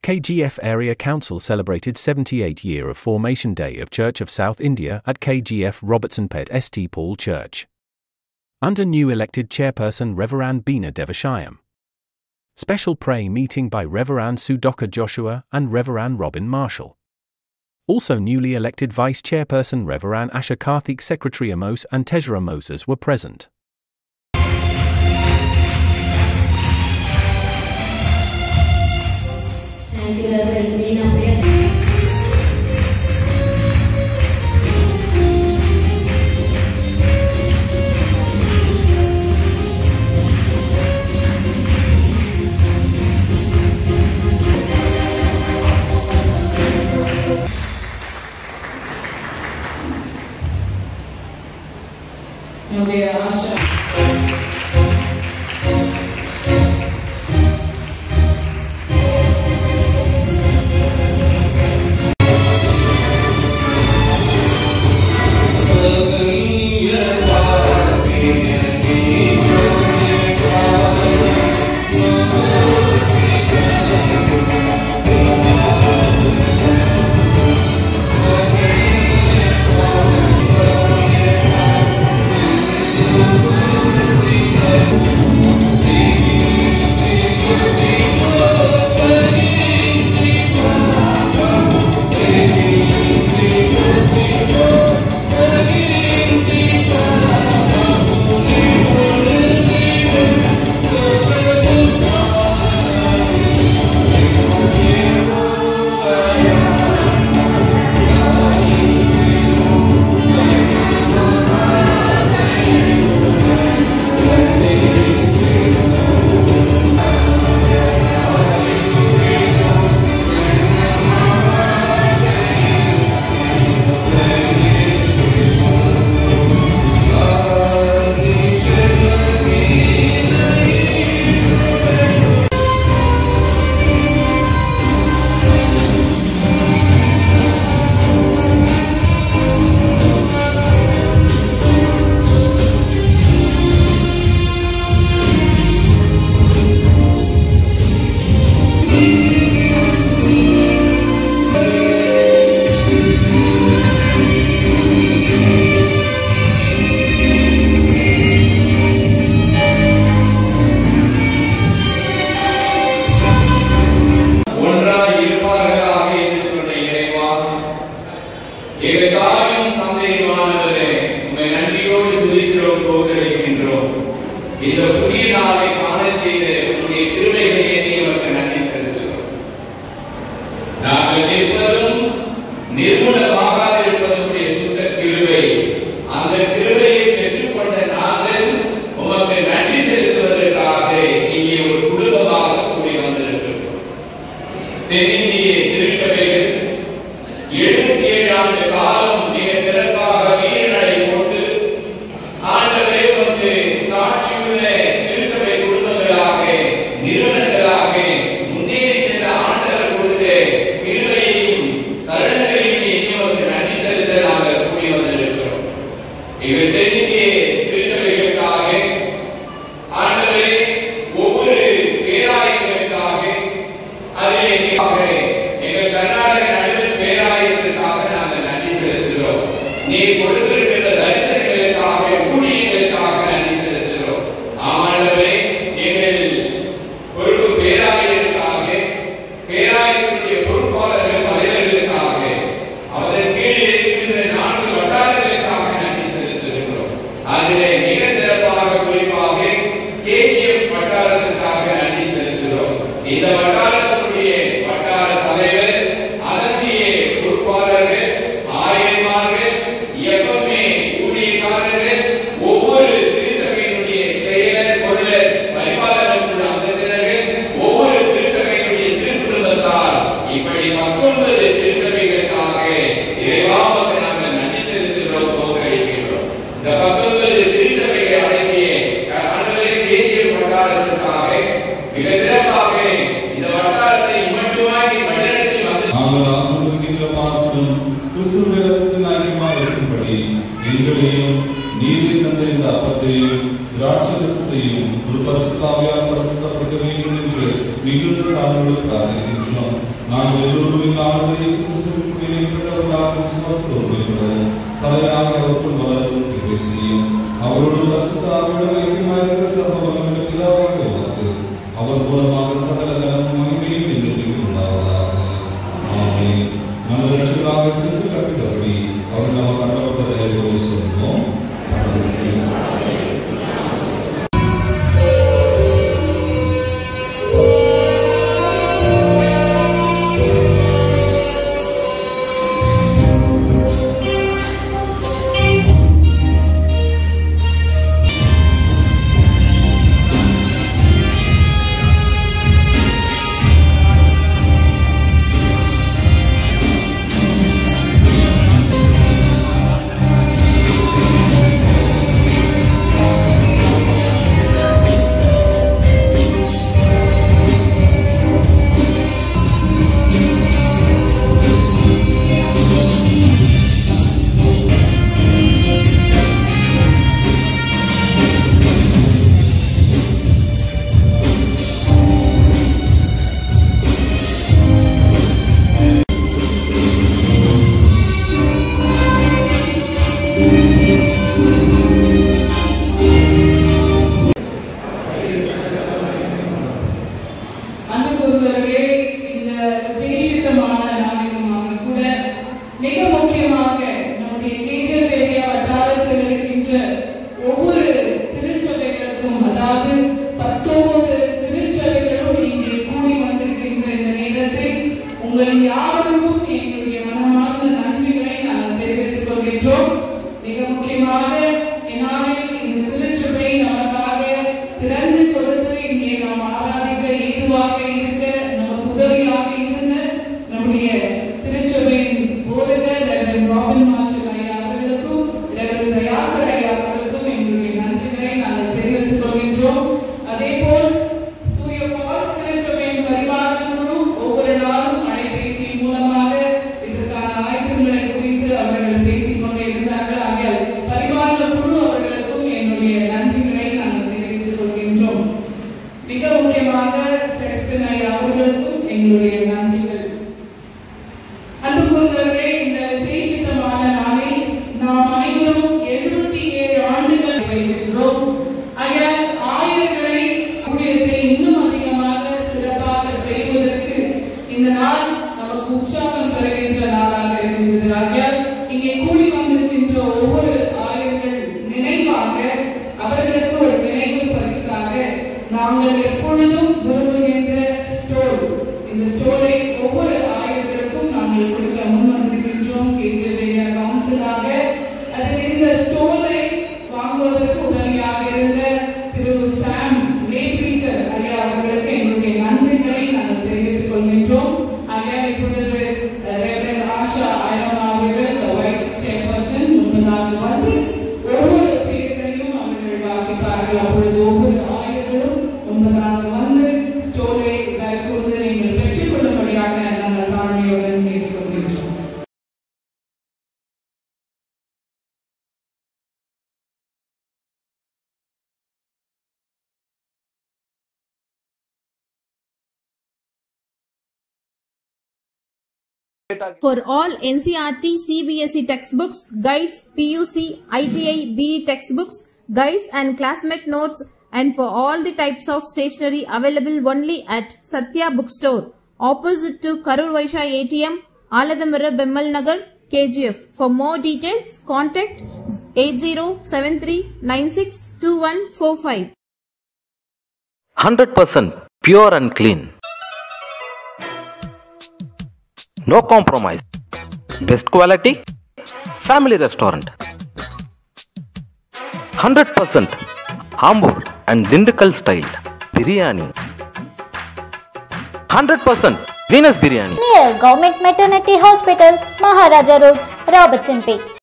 KGF Area Council celebrated 78th year of Formation Day of Church of South India at KGF Robertson Pet St. Paul Church. Under new elected chairperson Reverend Beena Devashayam. Special prayer meeting by Reverend Sudoka Joshua and Reverend Robin Marshall. Also newly elected vice chairperson Reverend Asha Karthik, Secretary Amos and Tejra Moses were present. Thank you, Reverend Beena. திராட்சரசத்தையும் ஒரு பரிசுத்தாவியால் பரிசுத்தப்படுத்த வேண்டும் என்று மிகுந்த நாளோடு பிரார்த்திக்கின்றோம். நாங்கள் எல்லோரும் இந்த ஆண்டவரை இயேசுவின் விசுவாசத்தோடு தலையாக அவருக்குள் வளரும் கிருபை செய்யும். அவரோடு பரிசுத்தாவிடம் ஐக்கியமாயிருக்கிற சர்வவல்லமையுள்ள பிதாவாகிய உமக்கு அவர் மூலமாக சகல கனமும் மகிமையும் என்றென்றைக்கும் உண்டாவதாக. ஆமென். நமது இரட்சகராகிய கிறிஸ்து கற்பித்தபடி அவர் நமக்கு அருளப்பட்டதை அறிவோம் சொல்வோம். For all NCERT, CBSE textbooks, guides, PUC, ITI, BE textbooks, guides and classmate notes, and for all the types of stationery available only at Satya Bookstore, opposite to Karur Vaishya ATM, Aladamara Bemmal Nagar, KGF. For more details, contact 8073962145. 100% pure and clean. No compromise. Best quality. Family restaurant. 100% Ambur and Dindigul style biryani. 100% Venus biryani. Near Government Maternity Hospital, Maharaja Road, Robertson Bay.